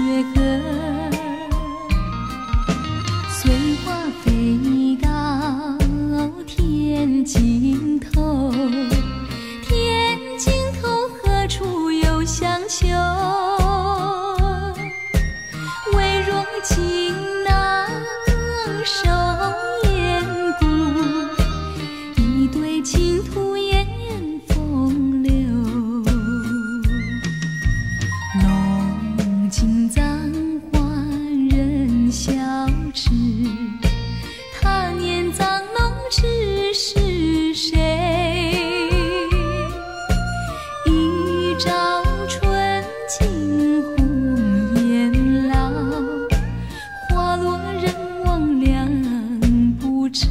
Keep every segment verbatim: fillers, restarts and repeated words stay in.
雪河，碎花飞到天尽头，天尽头何处有香丘？唯若情囊收烟骨，一对倾吐烟风流。浓情葬花人笑痴，他年葬弄痴是谁？一朝春尽红颜老，花落人亡两不知。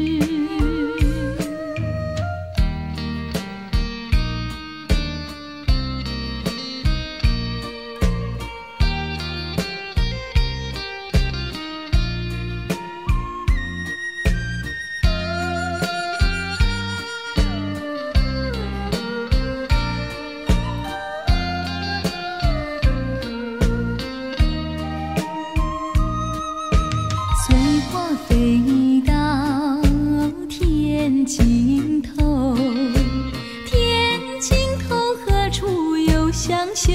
碎花飞到天尽头，天尽头何处有香丘？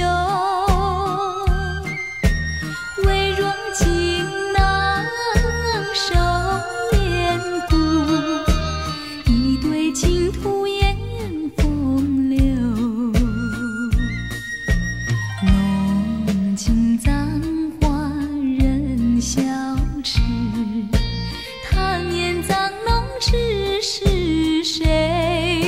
唯若情囊收烟骨，一对倾吐烟风流。浓情葬花人笑痴，他年葬弄痴是谁？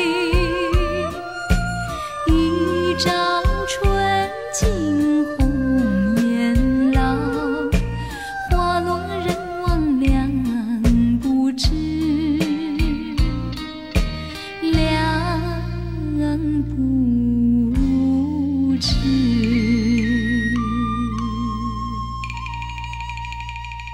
一朝春尽红颜老，花落人亡两不知，两不知。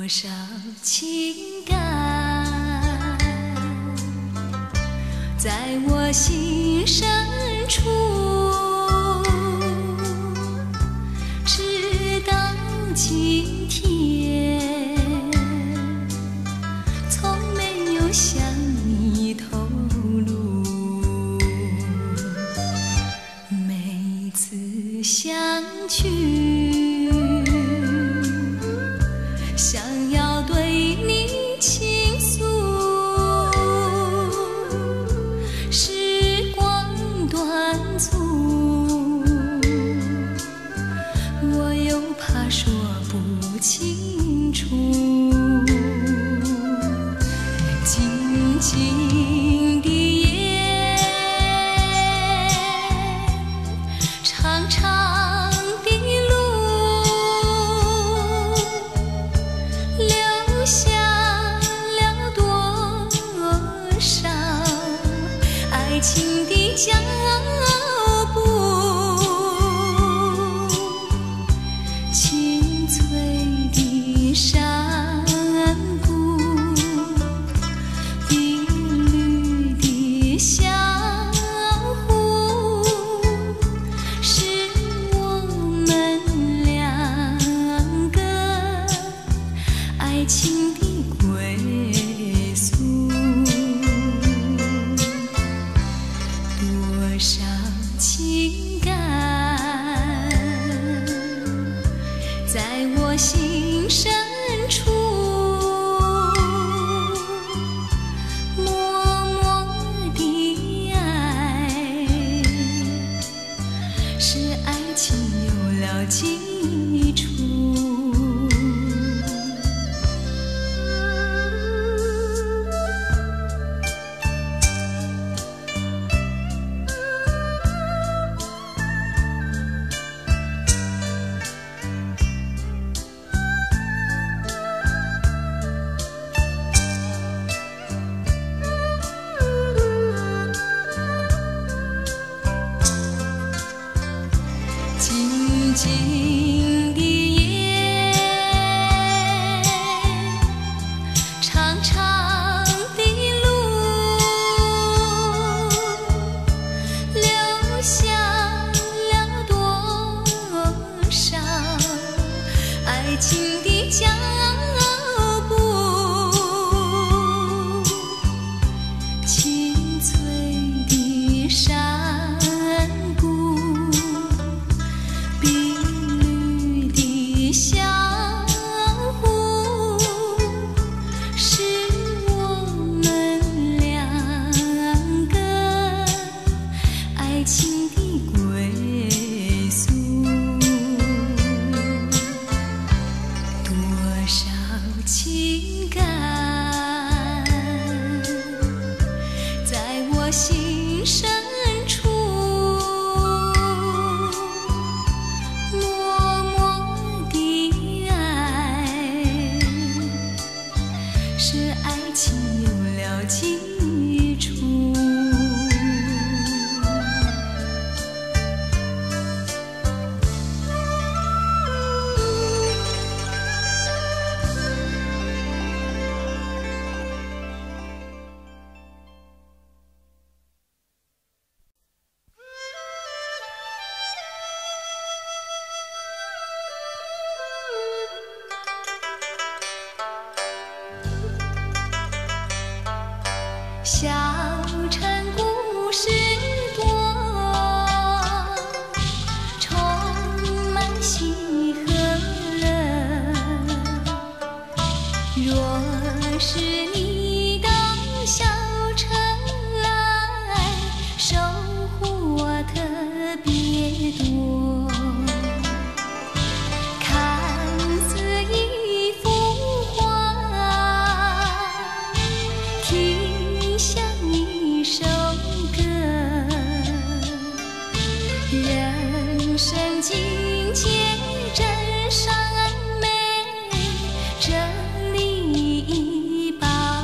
多少情感在我心深处，直到今天，从没有向你透露。每次相聚，想要对你倾诉，时光短促，我又怕说不清楚，静静的夜，长长的路，留下了多少爱情的脚步，青翠的山谷，碧绿的小湖，是我们两个爱情的归宿。多少情感在我心深处，默默的爱，使爱情有了基础。静静的夜，长长的路，留下了多少爱情的脚步，青翠的山谷，碧绿的小湖，是我们两个爱情的归宿。多少情感在我心深处，默默的爱，使爱情有了基础。小城故事多，充满喜和乐。若是你到小城来，收获特别多。看似一幅画，听像一首歌，人生境界真善美，这里一把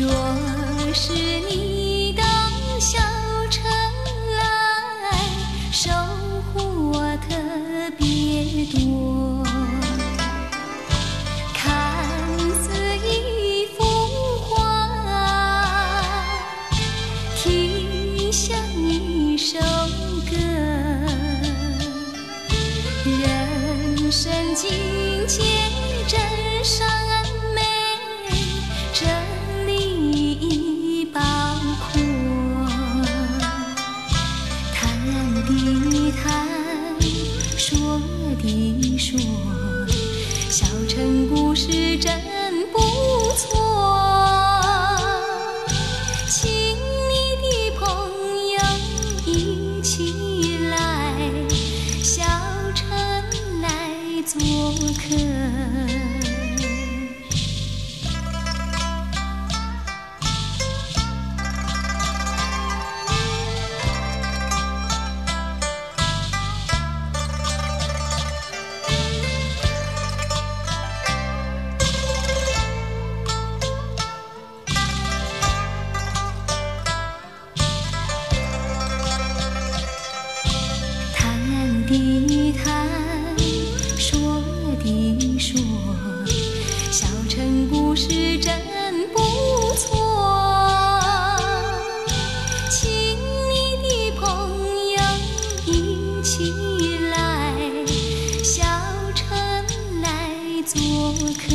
若是你到小城来，收获特别多。看似一幅画，听像一首歌，人生境界真善美，真理包括。谈的谈，说的说，小城故事真不错。请你的朋友一起来，小城来做客。的谈，说的说，小城故事真不错。请你的朋友一起来，小城来做客。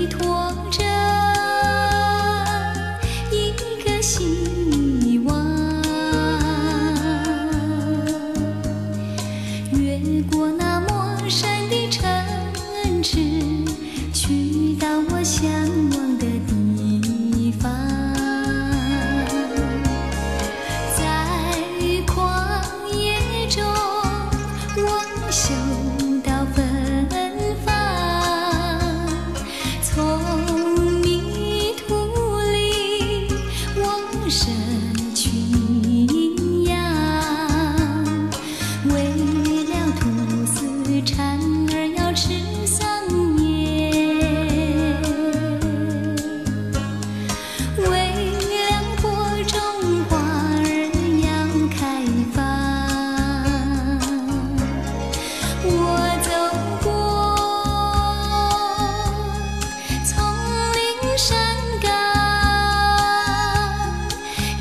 希望。 社群羊，为了吐丝蝉儿要吃桑叶，为了播种花儿要开放。我走过丛林山岗，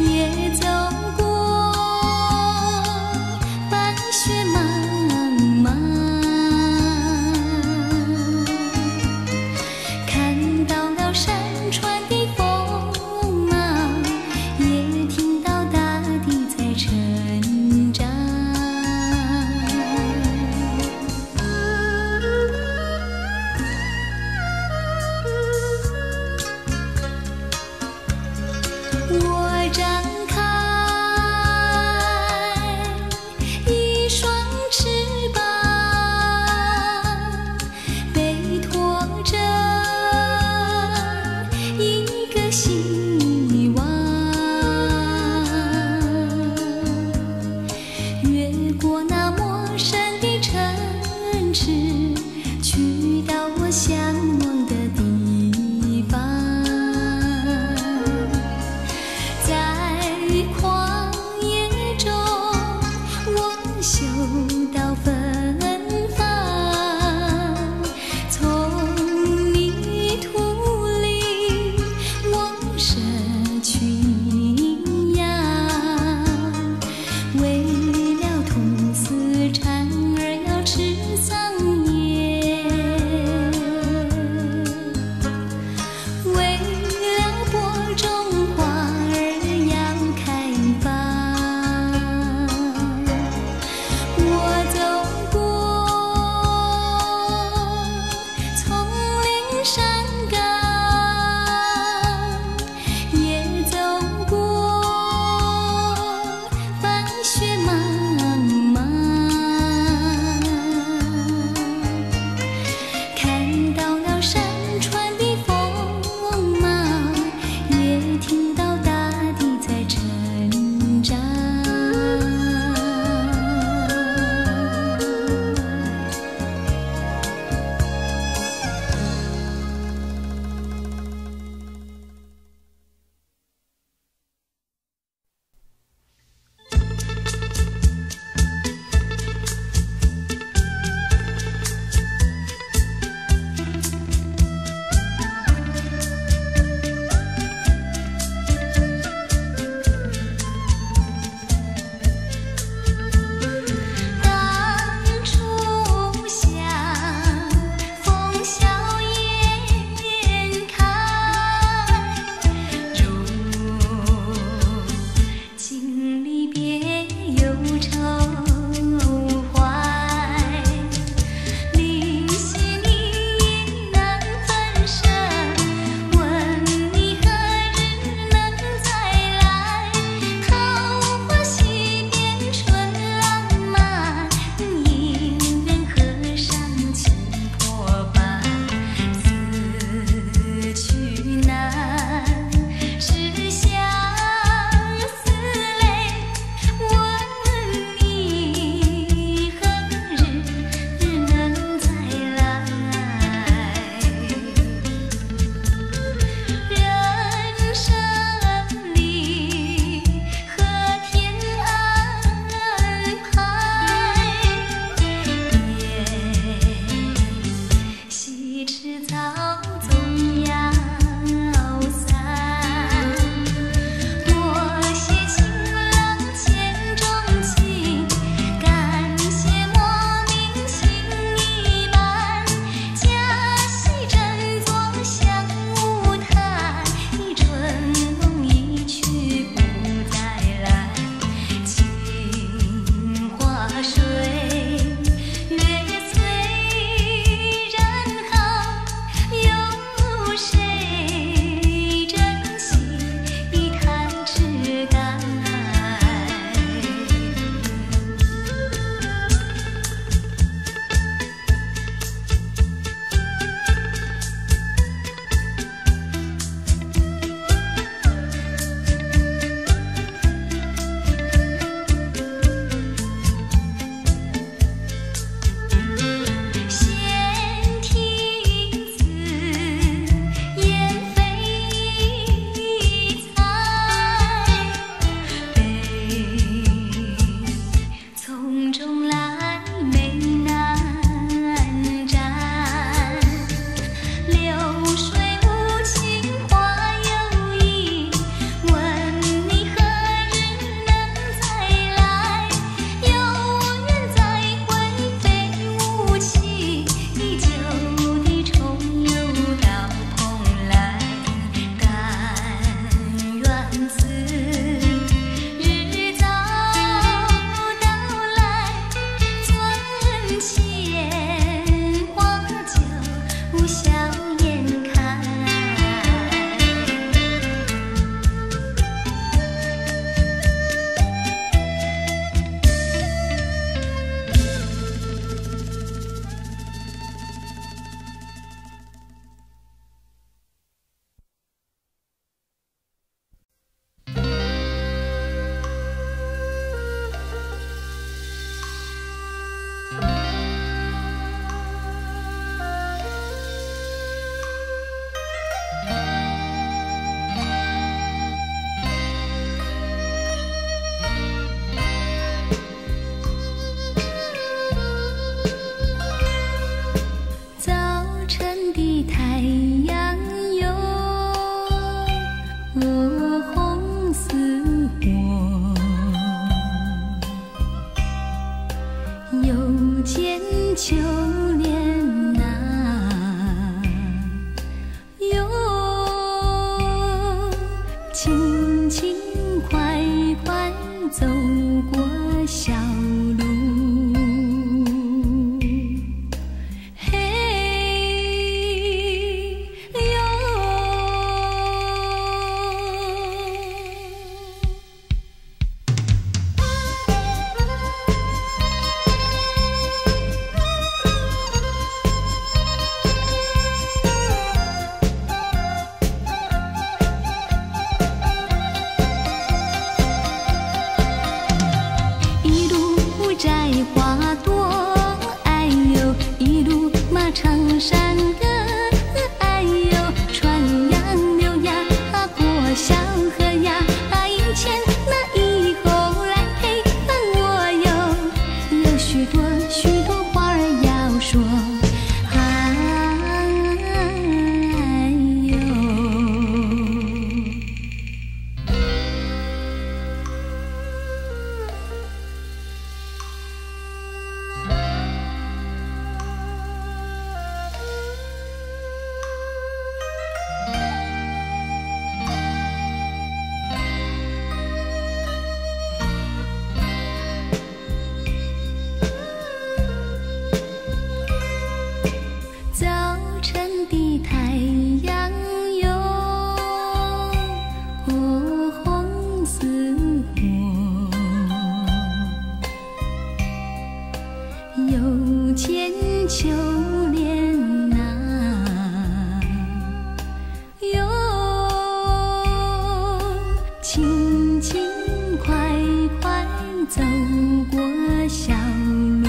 轻轻快快走过小路，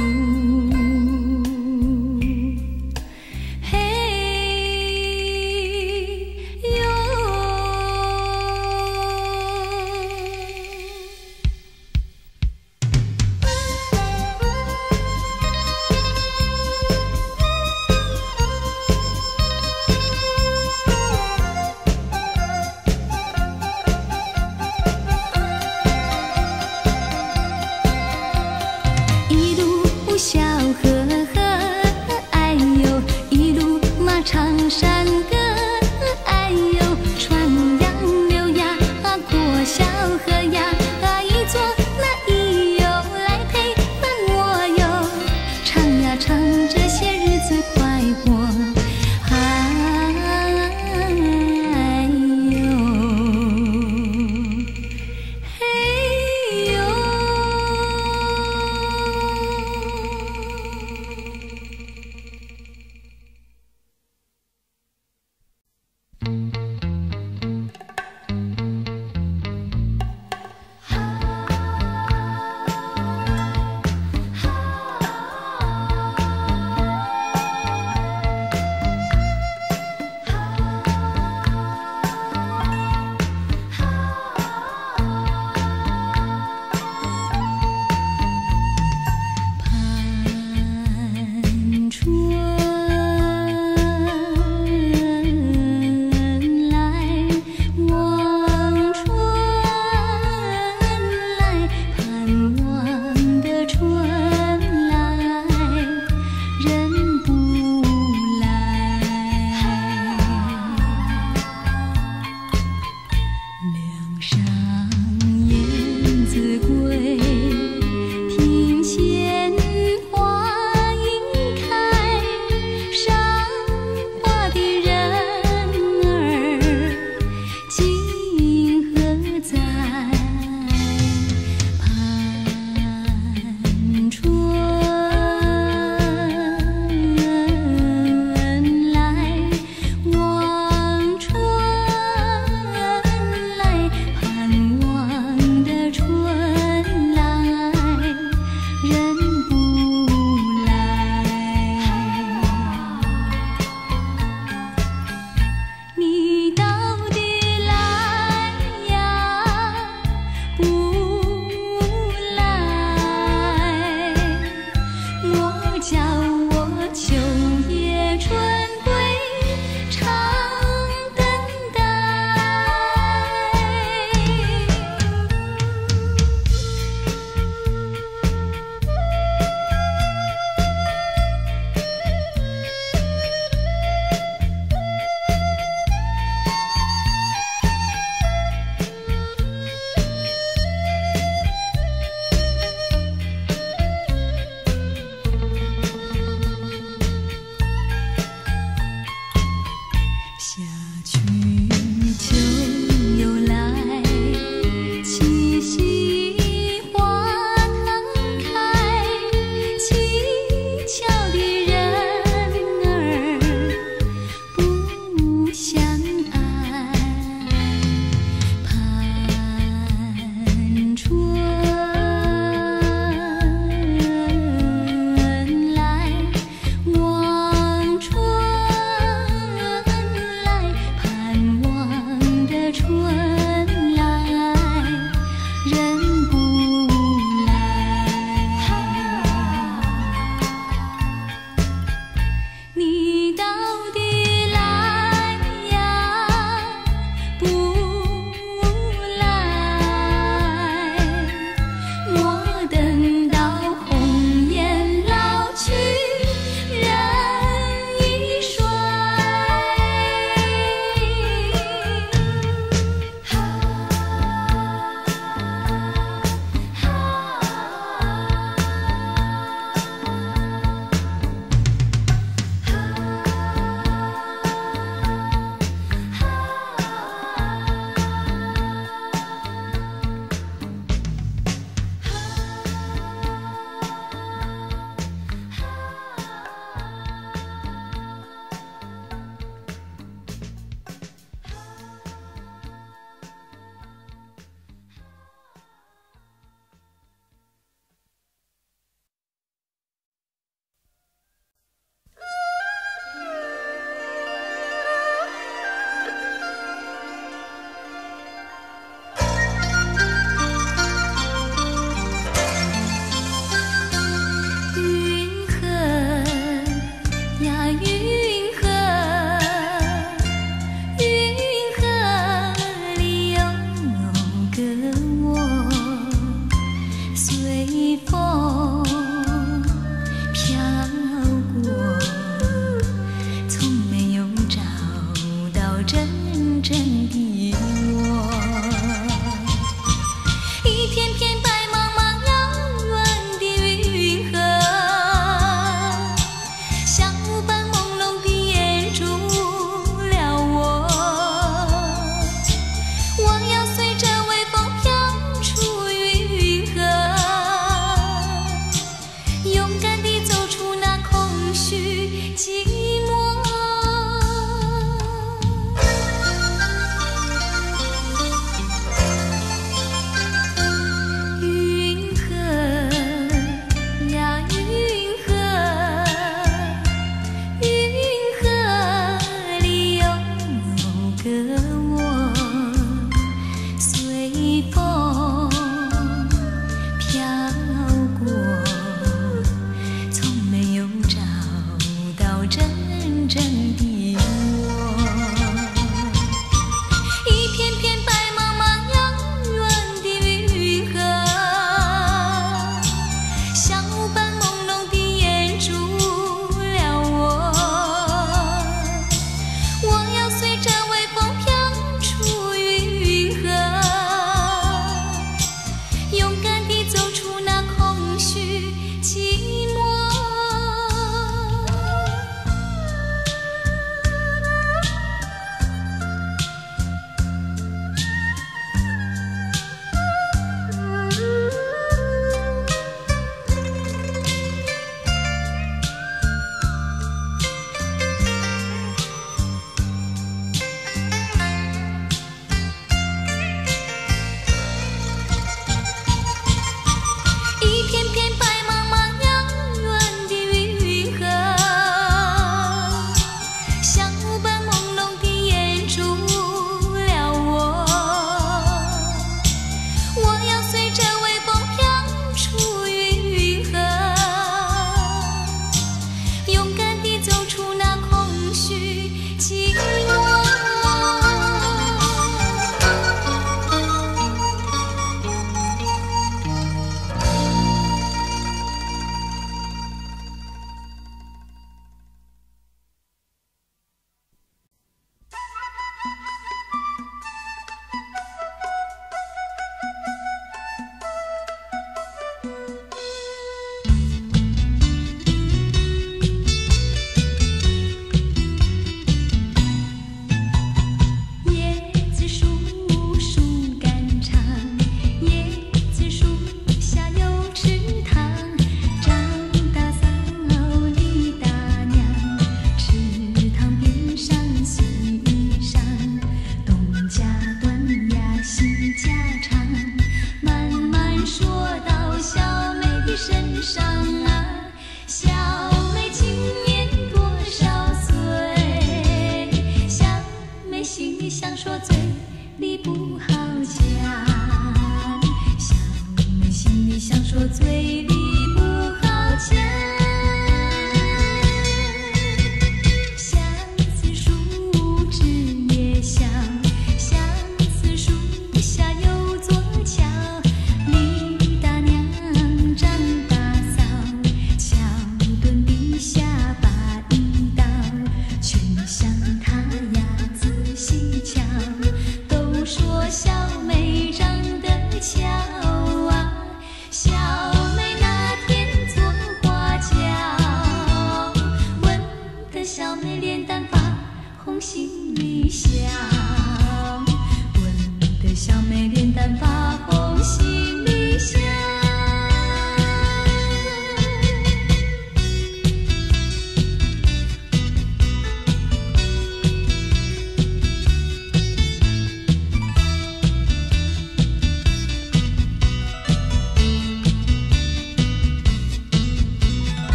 嘿哟。 片片白茫茫遥远的云河，像雾般朦胧地掩住了我。我要随着微风飘出云河，勇敢地走出那空虚寂寞。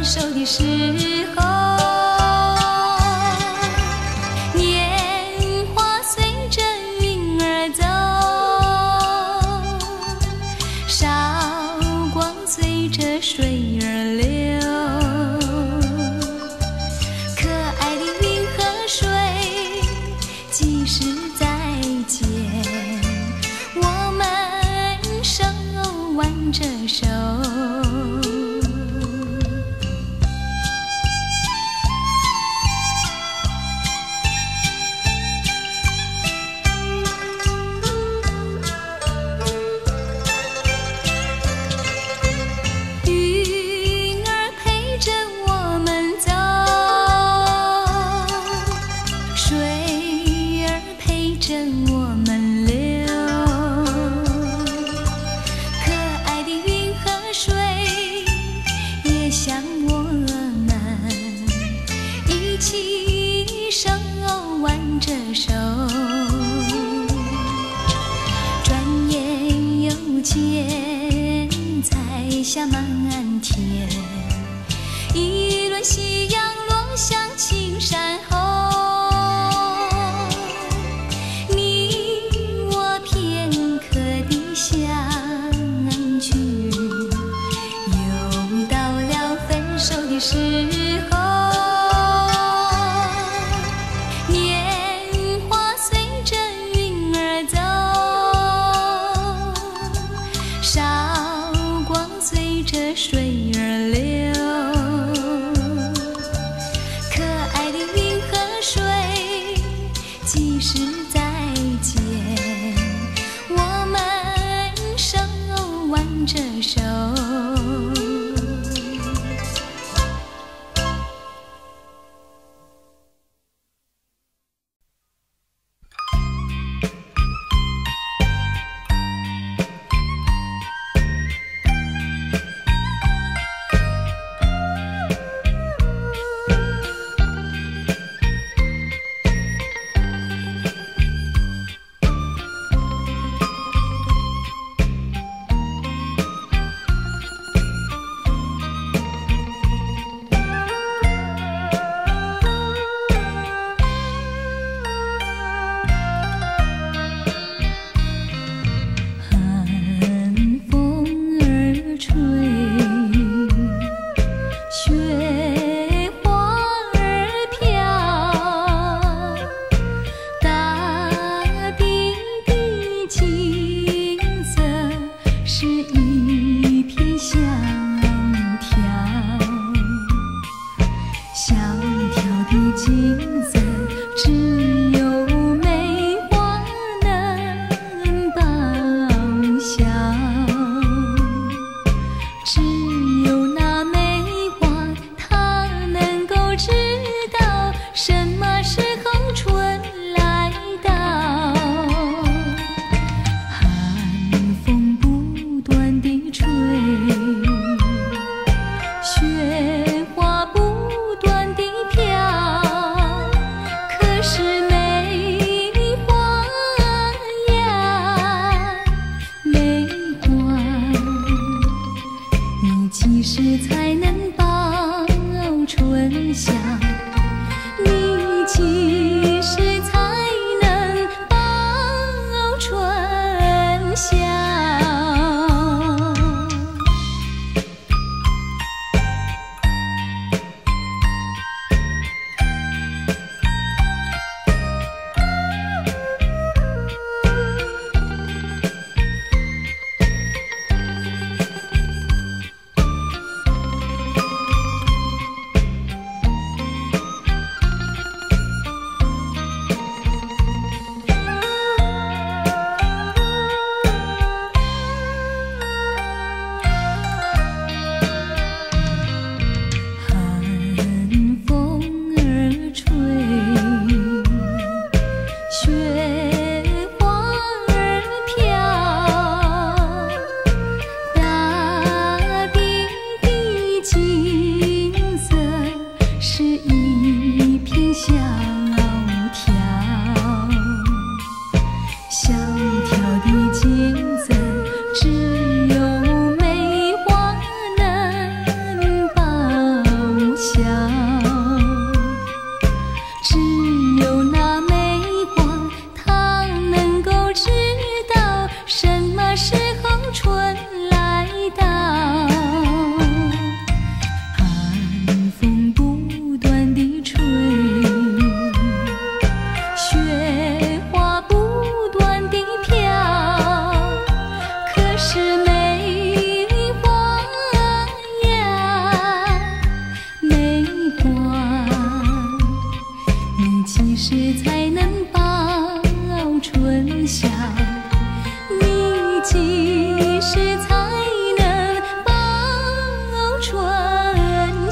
手的时候，年华随着云儿走，韶光随着水儿流。可爱的云和水，即使再见，我们手挽着手。下满天，一轮夕阳落向青山后，你我片刻的相聚，又到了分手的时候。年华随着云儿走，韶随着水儿流，可爱的云和水，即使再见，我们手挽着手。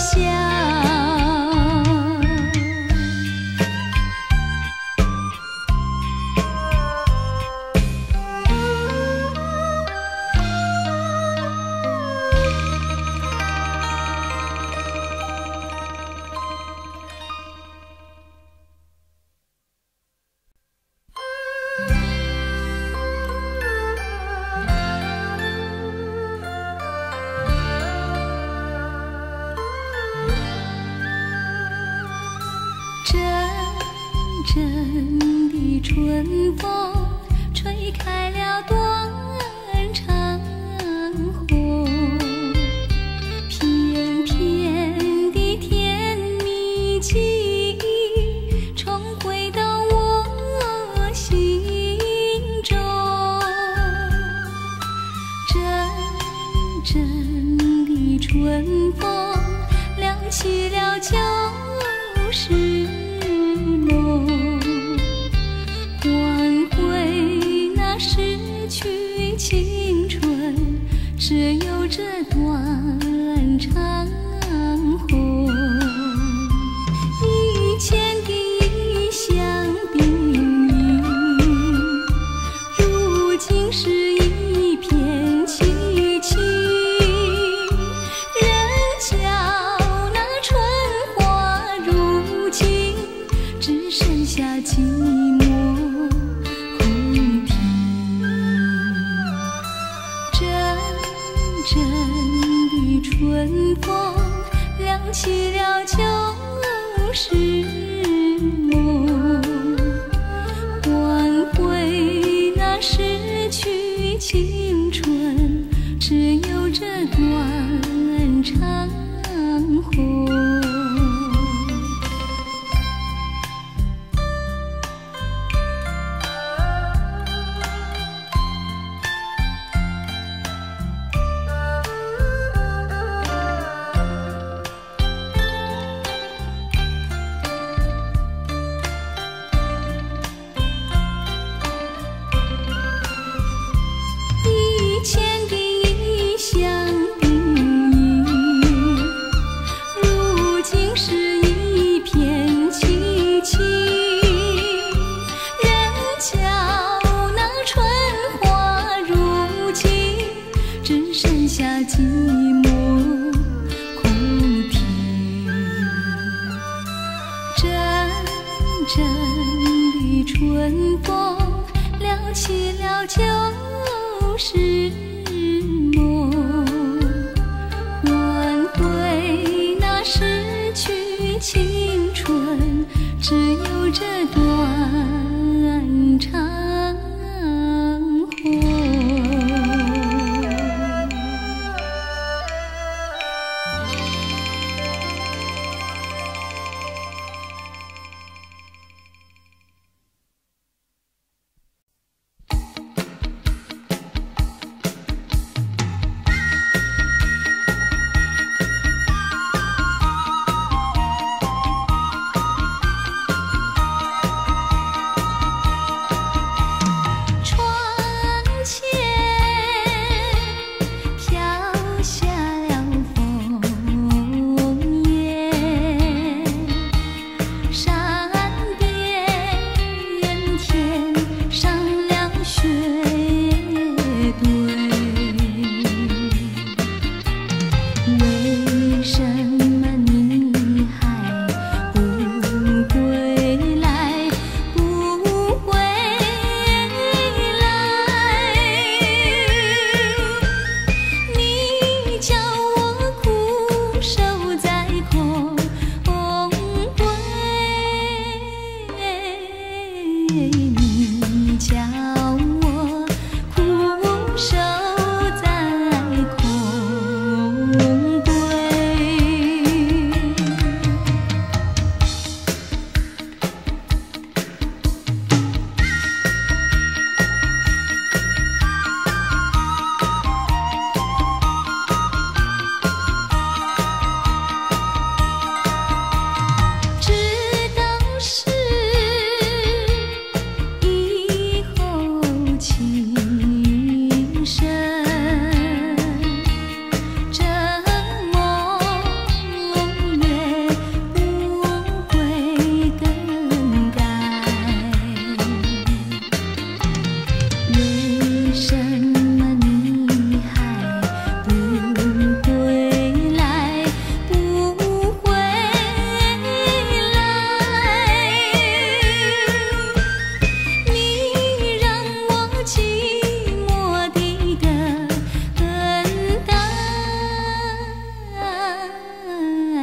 阵的春风吹开了断肠红，片片的甜蜜记忆重回到我心中，阵阵的春风亮起了旧时梦，换回那逝去青春，只有这段长虹。以前的异乡冰雨，如今是一片凄凄。人叫那春花如今只剩下寂寞空庭，阵阵的春风亮起了旧时梦，换回那逝去青春，只有这段长虹。以前的异乡冰雨，如今是一片凄凄。人叫那春花如今只剩下寂寞空庭，阵阵的春风亮起了旧时梦，换回那逝去青春，只有这段长虹。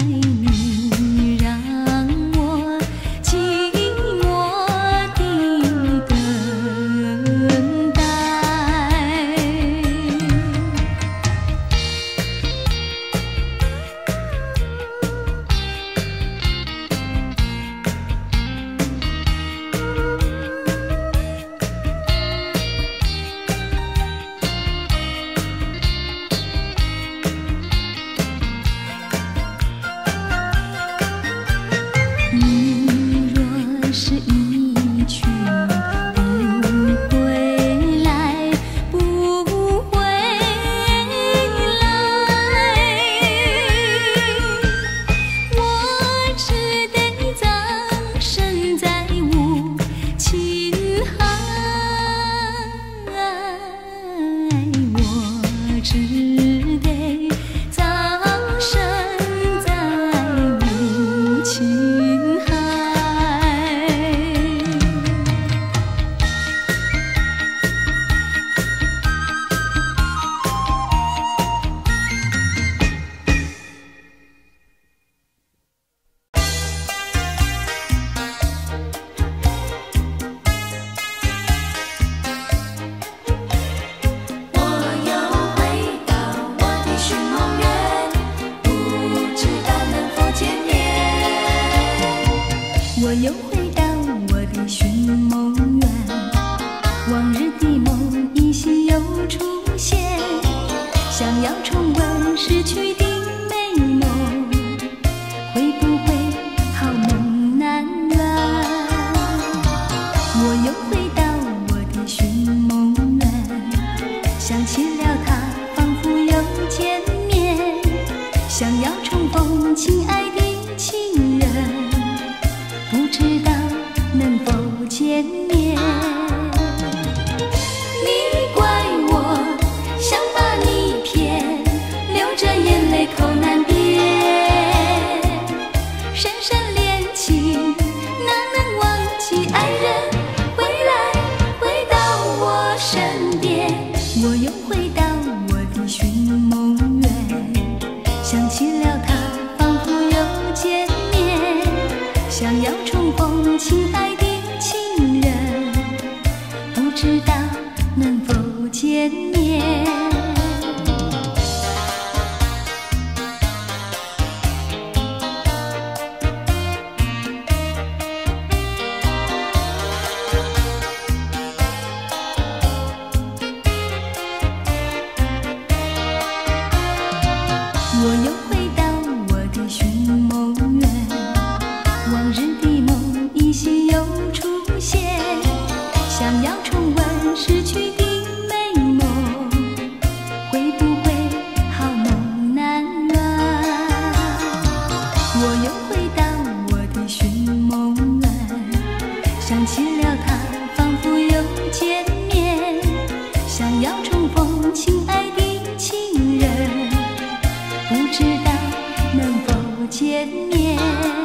你，让我寂寞地等待。你若是一去不回来，不回来，我只得葬身在无情海，我只得葬身在无情海。 我又回到我的寻梦园，不知道能否见面。 我又回到我的寻梦园，往日的梦依稀又出现，想要重温逝去的美梦，会不会好梦难圆？我又回到我的寻梦园，想起了他，仿佛又见面，想要重逢亲爱的情人，不知道能否见面。你怪我想把你骗，流着眼泪口难辩，深深恋情哪能忘记爱人，回来回到我身边。我又回到我的寻梦园，想起了他，仿佛又见面，想要重逢亲爱的情人，不知道能否见面。我又回到我的寻梦园，往日的梦依稀又出现，想要重温逝去的美梦，会不会好梦难圆？我又回到我的寻梦园，想起了他，仿佛又见面，想要重逢亲爱的情人，不知道能否见面。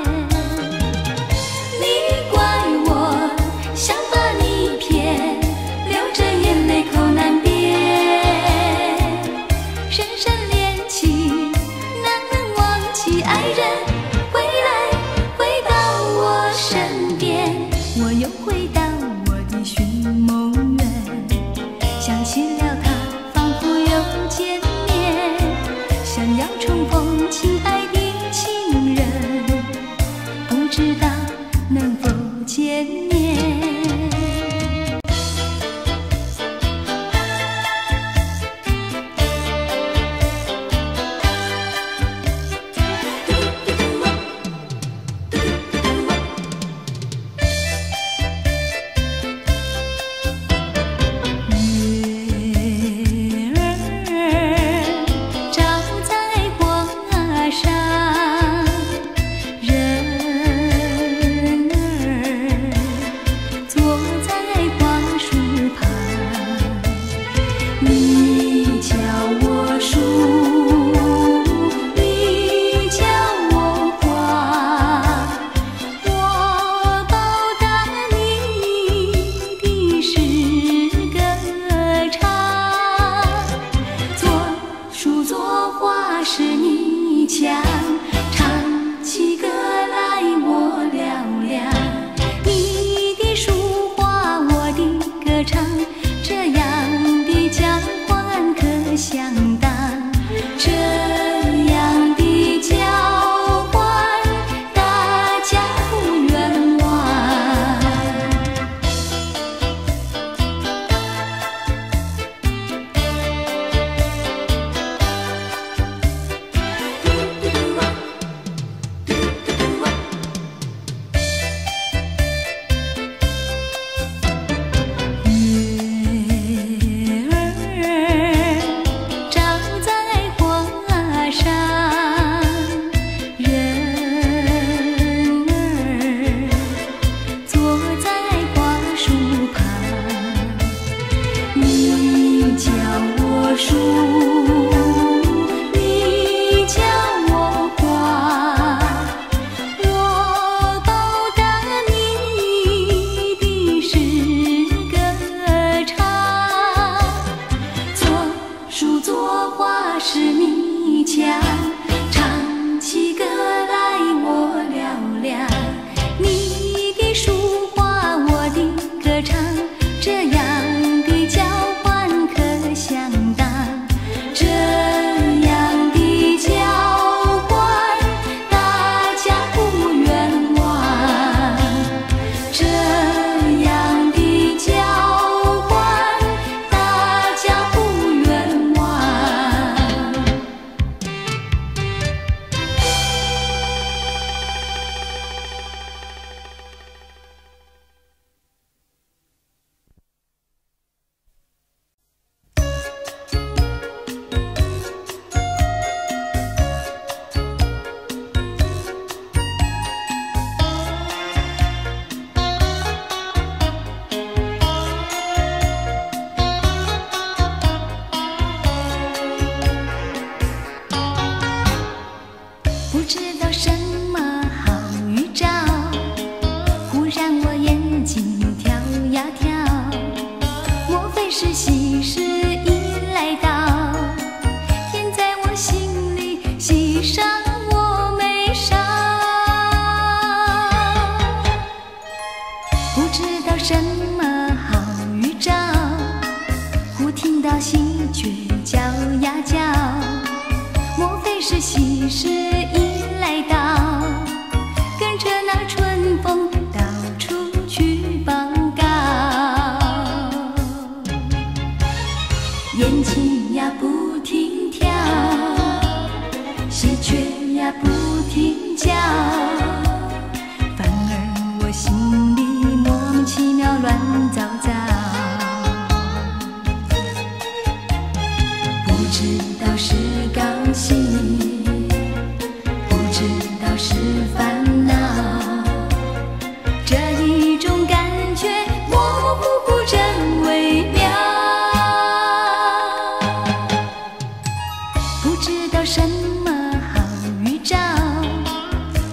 你怪我想把你骗，流着眼泪口难辩，深深恋情哪能忘记爱人，回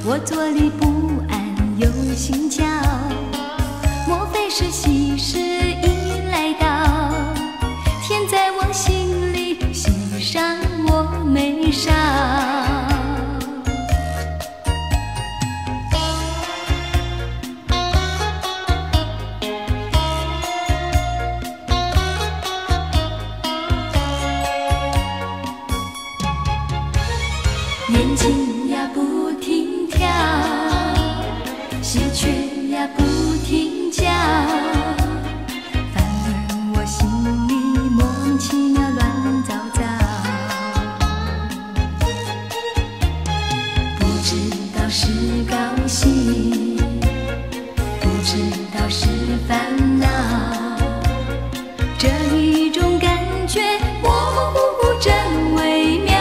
我坐立不安又心焦，莫非是喜事已来到？天在我心里，喜上我眉梢。眼睛呀不停跳，喜鹊呀不停叫，反而我心里莫名其妙乱糟糟。不知道是高兴，不知道是烦恼，这一种感觉模模糊糊真微妙。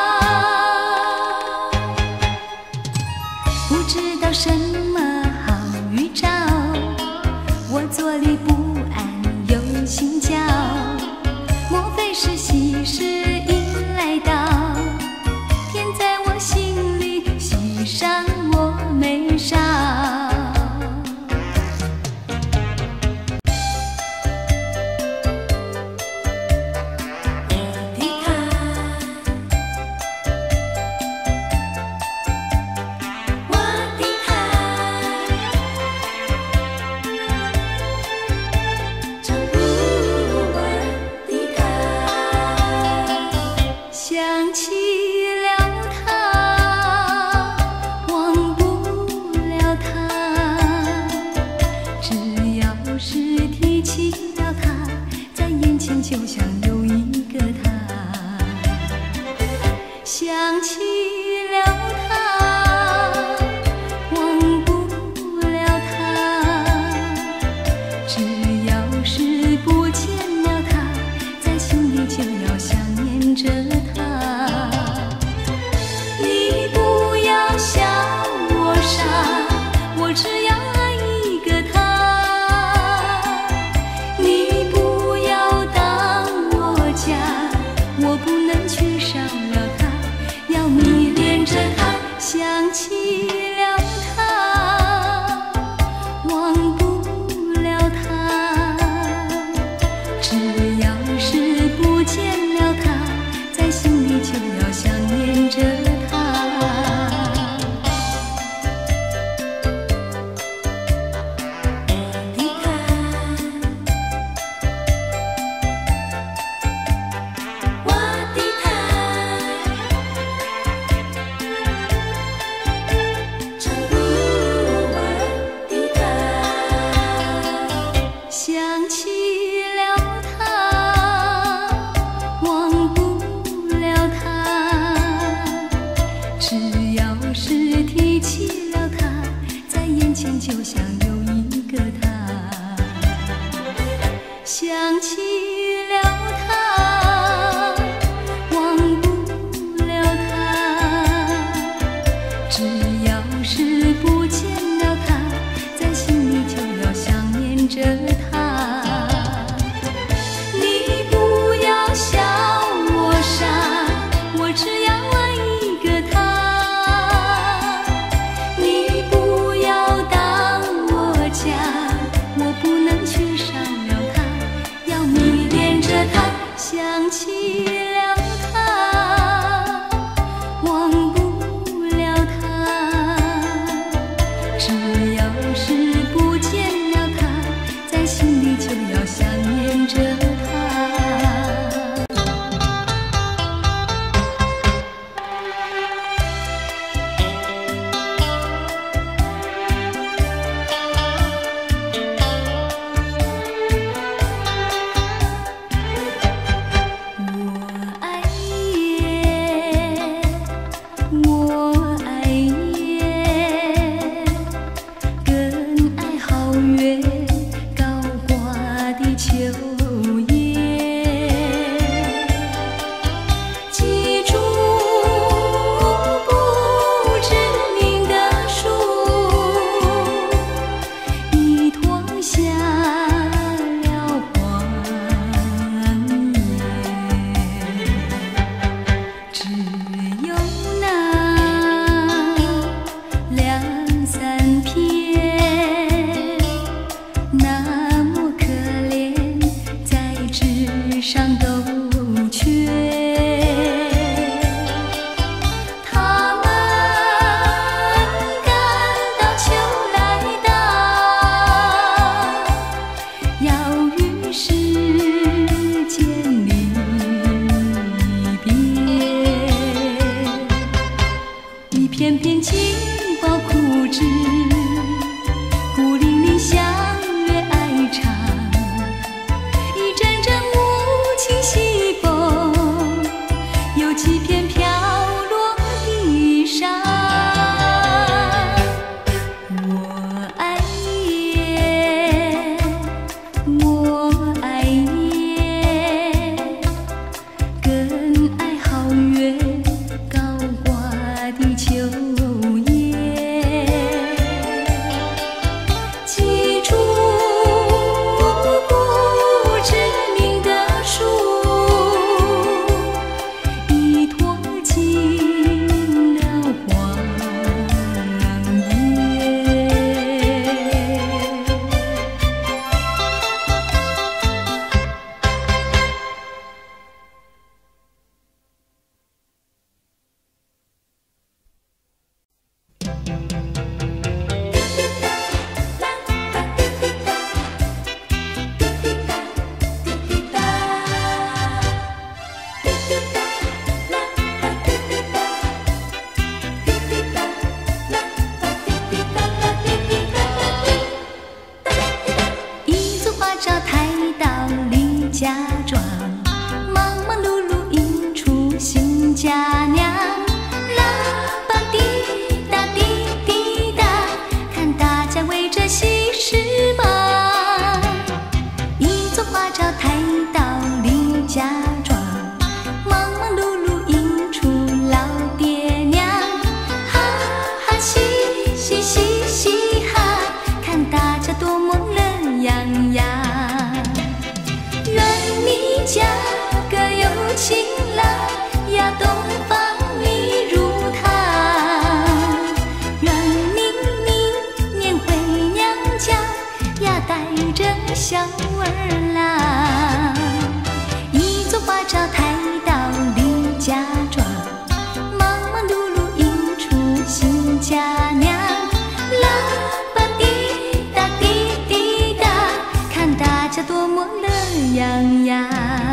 不知道什么好预兆，我坐立不安又心焦，莫非是喜事已来到？天在我心里，喜上我眉梢。想起了他，忘不了他，只要是提起了他，在眼前就像有一个他。想起了他，忘不了他，只要是不见了他，在心里就要想念着他。你不要笑我傻，我只要爱一个他。你不要当我假，我不能缺少了他，要迷恋着他。想起了他，忘不了他，只要是不见了他，在心里就要想念着他。离开，我的他，唱不完的他。想起了他，忘不了他，只要是提起了他，在眼前就像有一个他。想起了他，忘不了他，只要是不见了他，在心里就要想念着他。你不要笑我傻，我只要爱一个他。你不要当我假，我不能缺少了他，要迷恋着他。想起了他，忘不了他， 知，孤零零相约爱长，一阵阵无情西风，有几片飘落地上。我爱夜，我爱夜，更爱皓月高挂的秋叶。记住不知名的树，已托尽了荒野。一座花轿抬到李家庄，忙忙碌碌迎出新家娘。喇叭滴答滴滴答，看大家围着喜事忙。一座花轿抬到李家庄，忙忙碌碌迎出老爹娘。哈哈嘻嘻嘻嘻哈，看大家多么乐洋洋。愿你嫁个有情郎呀，东方你入堂。愿你明年回娘家呀，带着小儿郎。一座花轿抬到李家庄，忙忙碌碌迎出新家娘。喇叭滴答滴滴答，看大家多么乐洋洋。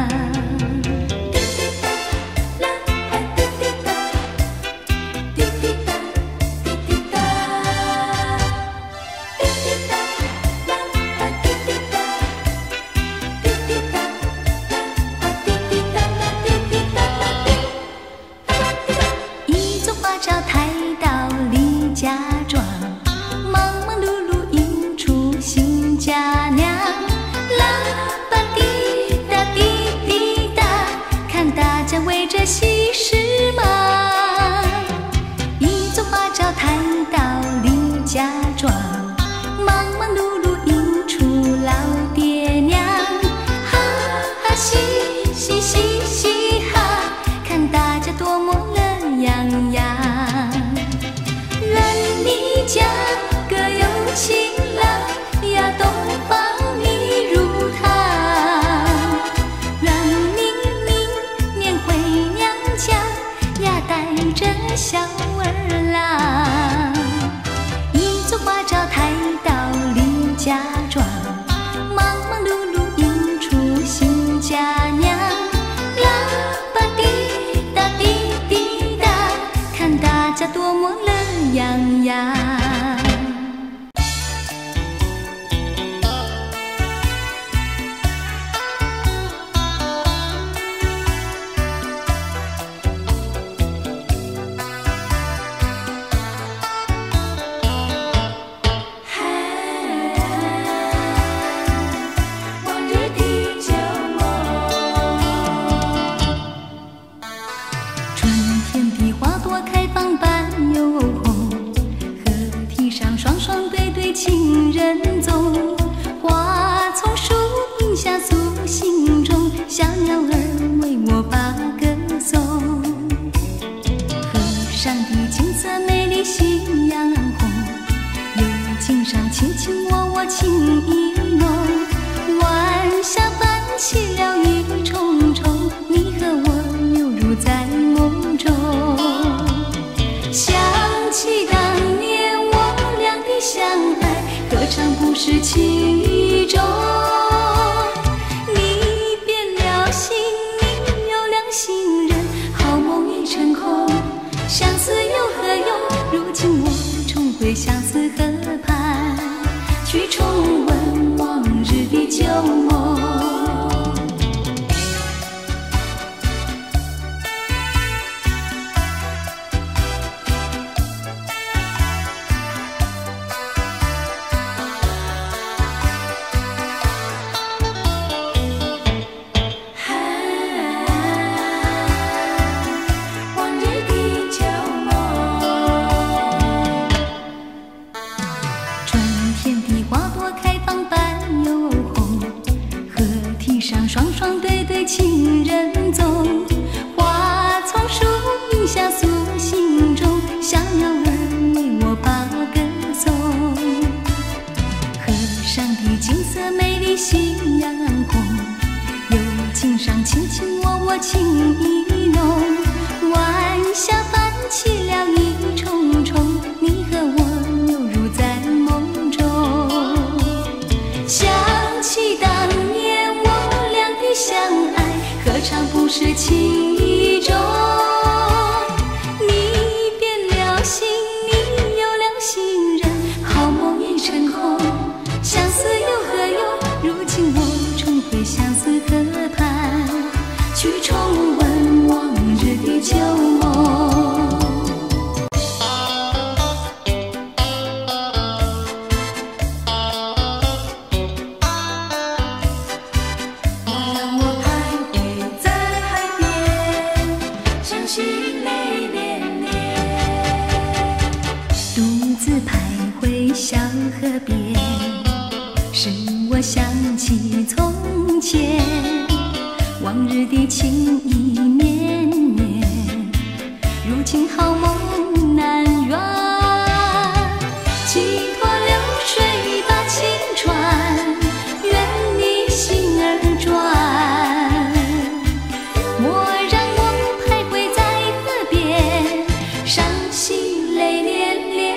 一座花轿抬到李家庄，忙忙碌碌迎出新家娘。喇叭滴答滴滴答，看大家围着喜事忙。一座花轿抬到李家庄，忙忙碌碌迎出老爹娘。哈哈嘻嘻嘻嘻哈，看大家多么乐洋洋。愿你嫁个有情郎呀，东方你入堂。愿你明年回娘家呀，带着小儿郎。一座花轿抬到李家庄，忙忙碌碌迎出新家娘。喇叭滴答滴滴答，看大家多么乐洋洋。 往日的旧梦， 春天的花朵开放般又红，河堤上双双对对情人踪。花从树荫下诉心中，小鸟儿为我把歌颂。河上的景色美丽夕阳红，幽径上卿卿我我情意浓。晚霞泛起了雨重重，你和我犹如在梦中。想起当年我俩的相爱，何尝不是其中。你变了心，你有两心人，好梦已成空。相思有何用？如今我重回相情意浓，晚霞泛起了一重重，你和我犹如在梦中。想起当年我俩的相爱，何尝不是情意重？你变了心，你有了新人，好梦已成空，相思又何用？如今我重回相思河畔，去重温往日的旧梦。小河边，使我想起从前，往日的情意绵绵，如今好梦难圆。寄托流水把情传，愿你心儿转。莫让我徘徊在河边，伤心泪涟涟。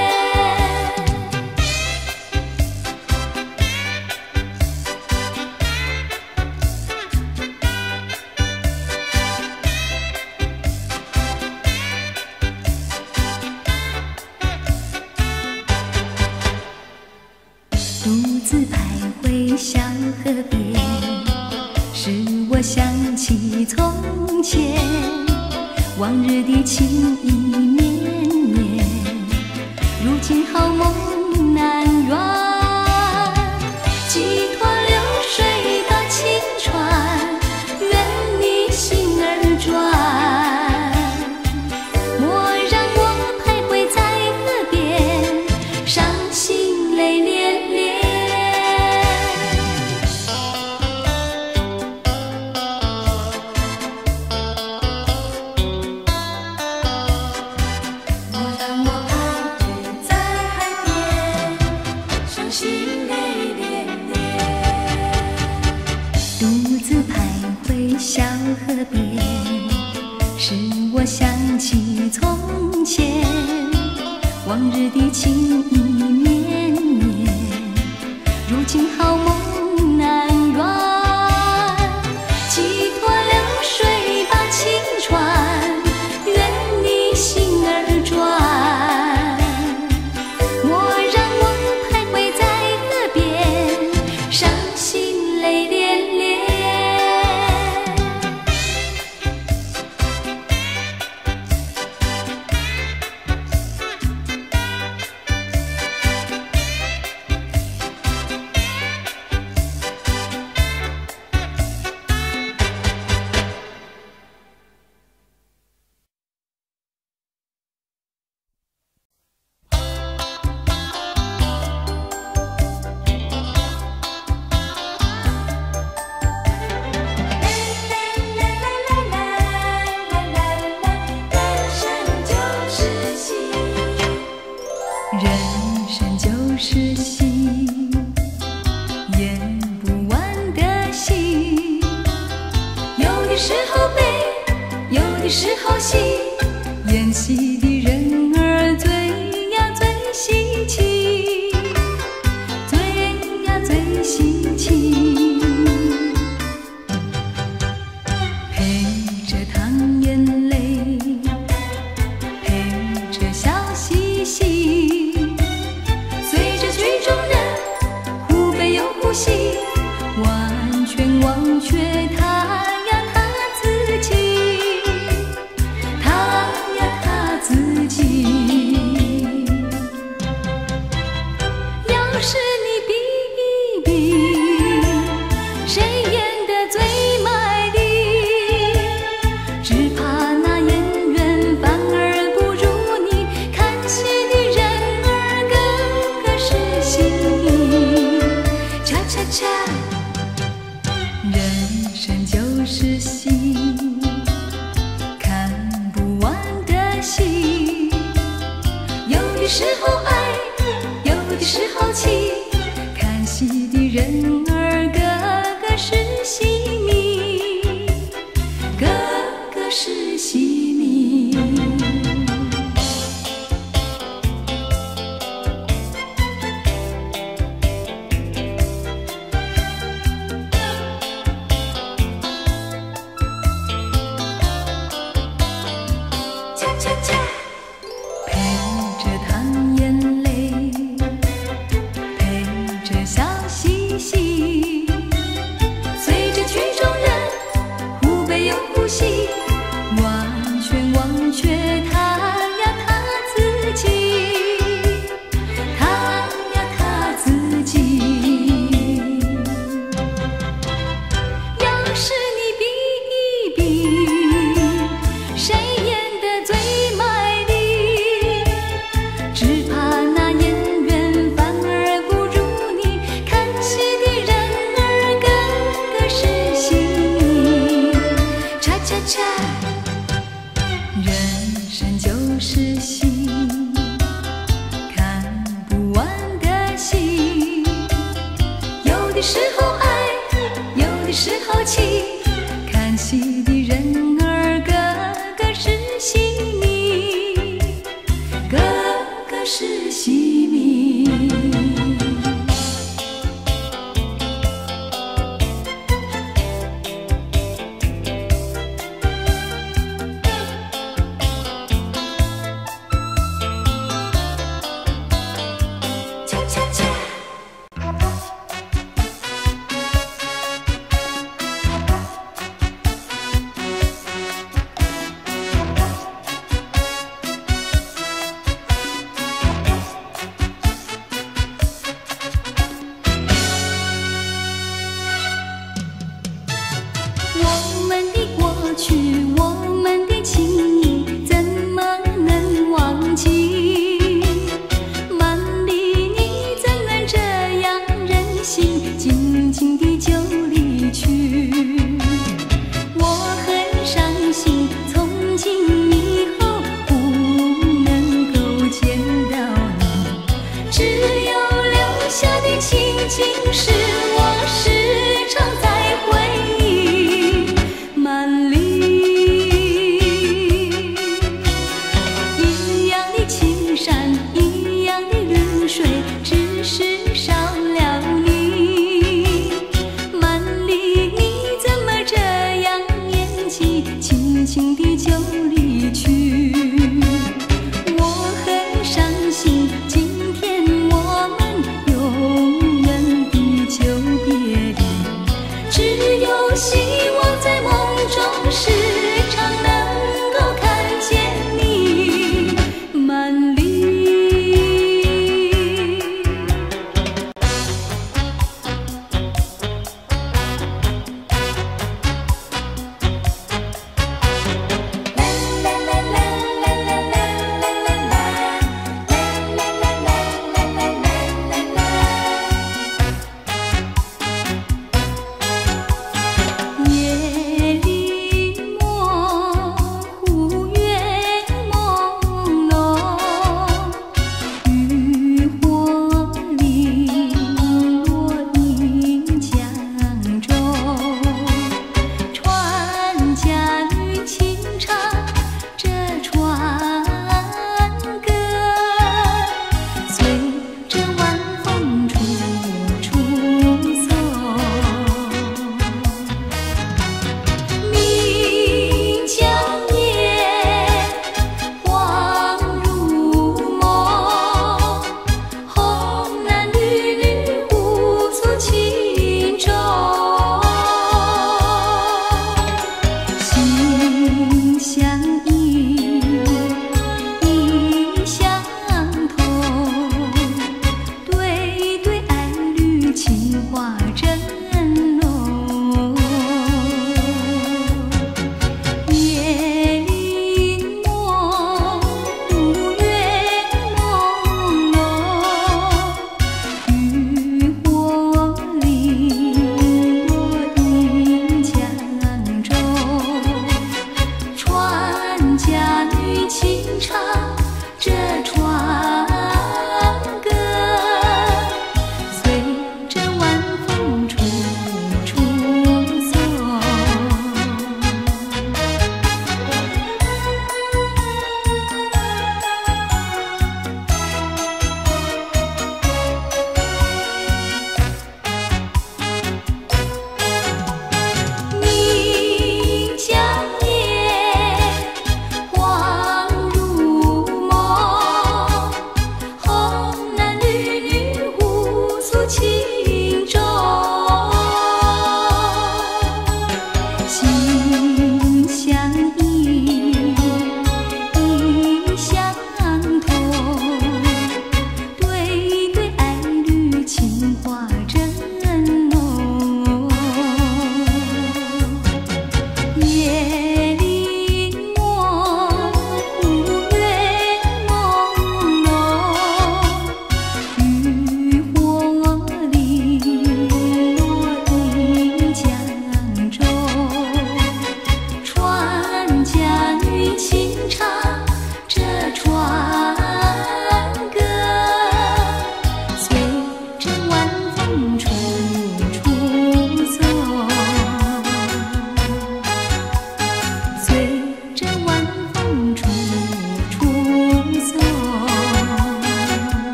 独自徘徊小河边，使我想起从前，往日的情意绵绵，如今好梦难圆。寄托流水把情传，愿你心儿转。莫让我徘徊在河边，伤心泪涟涟。小河边，使我想起从前，往日的情意绵绵，如今好梦难圆。寄托流水把情传，愿你心儿转。莫让我徘徊在河边，伤心泪涟涟。人生就是戏，演不完的戏。有的时候悲，有的时候喜，演戏的人儿最呀最稀奇，最呀最稀奇。陪着淌眼泪，陪着笑嘻嘻。完全忘却他呀他自己，他呀他自己。要是你比一比，谁演得最卖力？只怕那演员反而不如你，看戏的人儿个个是心意。恰恰恰，人生就是戏，看不完的戏。有的时候爱，有的时候气，看戏的人儿个个是戏迷。 惜命。恰恰恰。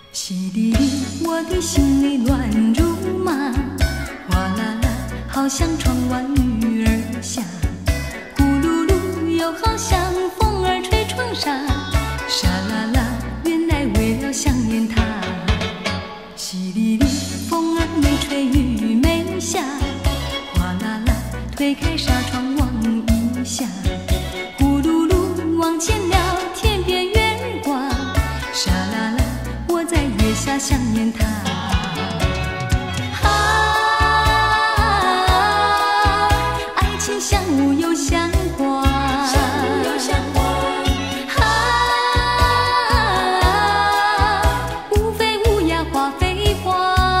淅沥沥，我的心里乱如麻，哗啦啦，好像窗外雨儿下，呼噜噜，又好像风儿吹窗纱，沙啦啦，原来为了想念他。淅沥沥，风儿没吹雨没下，哗啦啦，推开纱窗望一下，呼噜噜，望见了天边月儿挂，沙啦啦，我在月下想念他。啊，爱情像雾又像花， 像雾又像花。 啊，无非无呀花非花，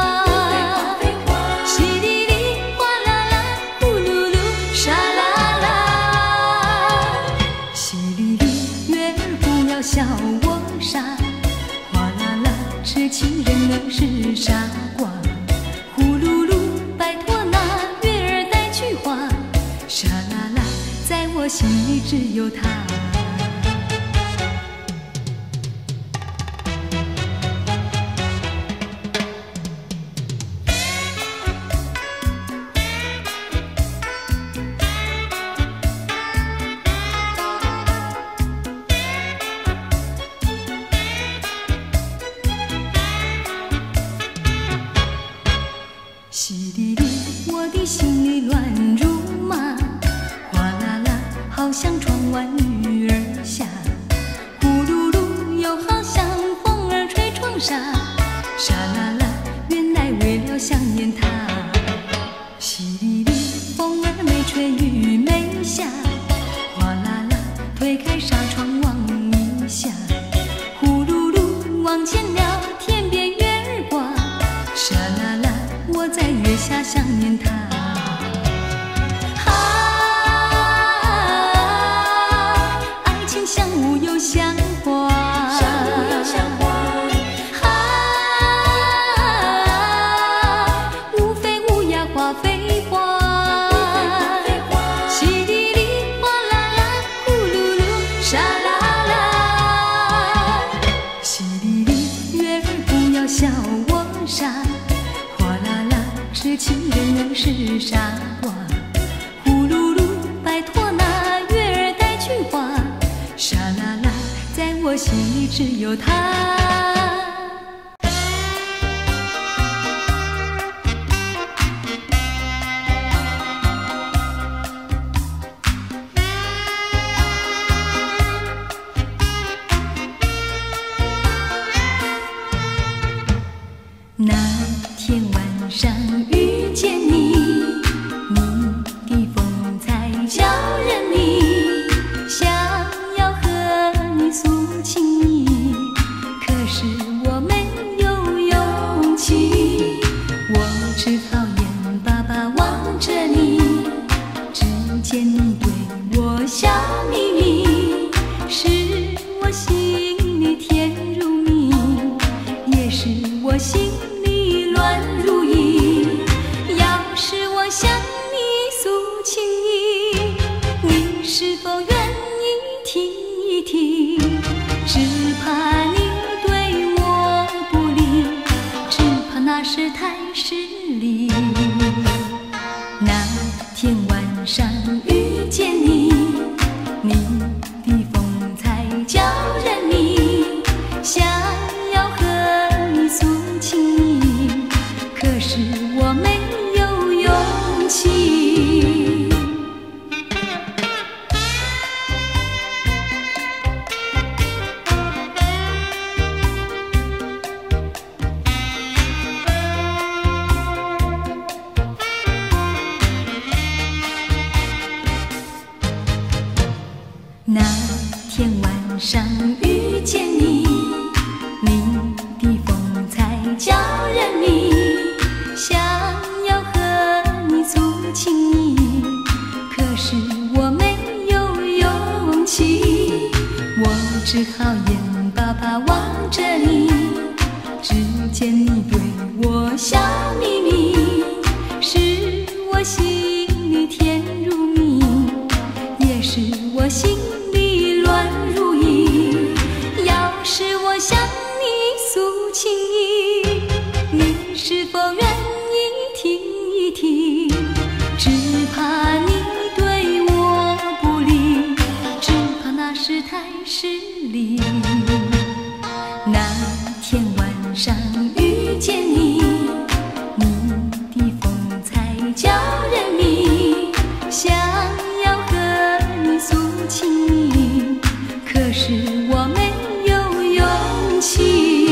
淅沥沥，哗啦啦，呼噜噜，沙啦啦。淅沥沥，月儿不要笑我傻，哗啦啦，痴情人儿是傻瓜。呼噜噜，拜托那月儿带句话，沙啦啦，在我心里只有他。淅沥沥，我的心里乱如麻，哗啦啦，好像窗外雨儿下，呼噜噜，又好像风儿吹窗纱，沙啦啦，原来为了想念他。淅沥沥，风儿没吹雨没下，哗啦啦，推开纱窗望一下，呼噜噜，望见了天边月儿挂，沙啦啦，我在月下想念他。啊，爱情像雾又像花， 像雾又像花。 啊，无非无呀花非花，淅沥沥，哗啦啦，呼噜噜，沙啦啦。淅沥沥，月儿不要笑我傻，哗啦啦，痴情人儿是傻瓜。呼噜噜，拜托那月儿带句话，沙啦啦，在我心里只有他。那天晚上遇见你，你的风采叫人迷，想要和你诉情意，可是我没有勇气，我只好眼巴巴望着你，只见你对我笑眯眯，是我心里甜如蜜，也是我心乱如意。要是我向你诉情意，你是否愿意听一听？只怕你对我不理，只怕那是太失礼。那天晚上遇见你，你的风采叫人迷，想要和你诉情意，可是我没有勇气。那天晚上遇见你，你的风采叫人迷，想要和你诉情意，可是我没有勇气，我只好眼巴巴望着你，只见你对我笑眯眯，是我心里甜如蜜，也是我心里乱如意。要是我向你诉情上遇见你，你的风采叫人迷，想要和你诉情，可是我没有勇气。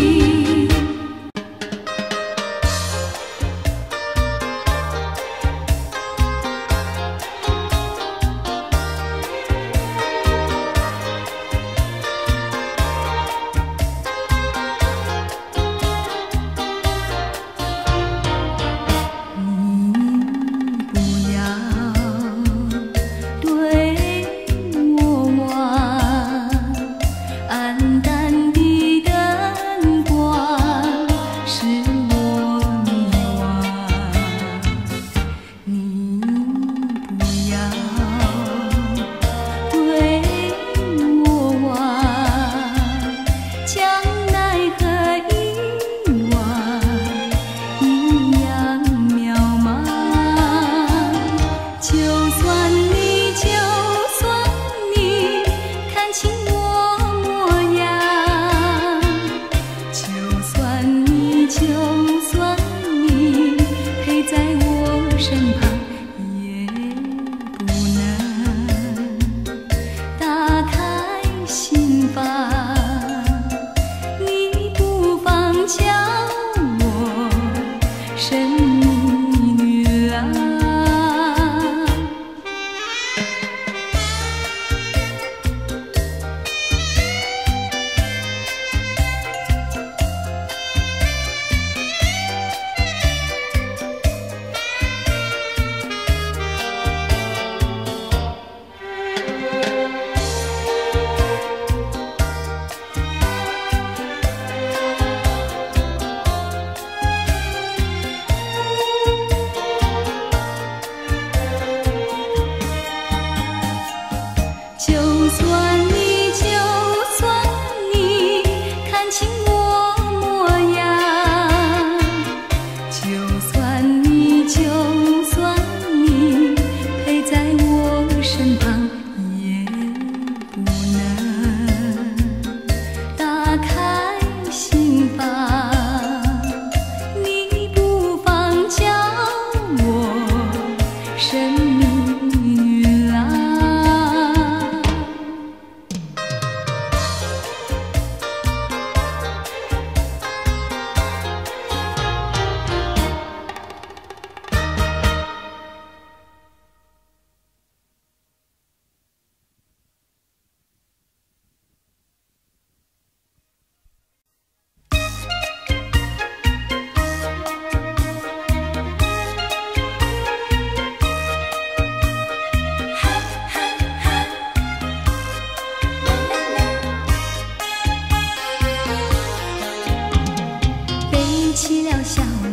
起了小